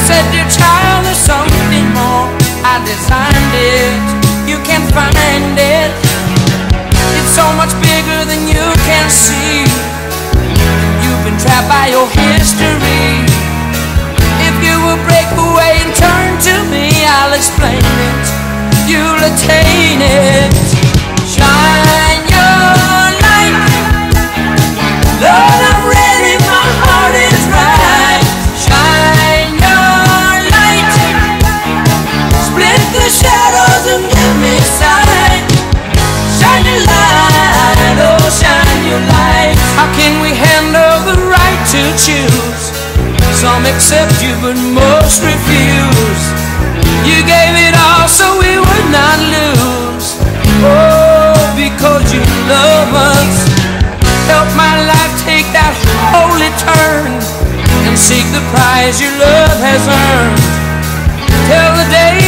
said, dear child, there's something more. I designed it, you can't find it. It's so much bigger than you can see. You've been trapped by your history. If you will break away and turn to me, I'll explain it, you'll attain it. Shine your light, Lord, I'm ready, my heart is right. Shine your light, split the shadows and give me sight. Shine your light, oh shine your light. How can we handle the right to choose? Some accept you but most refuse. You gave it all so we would not lose. Oh, because you love us. Help my life take that holy turn and seek the prize your love has earned. Till the day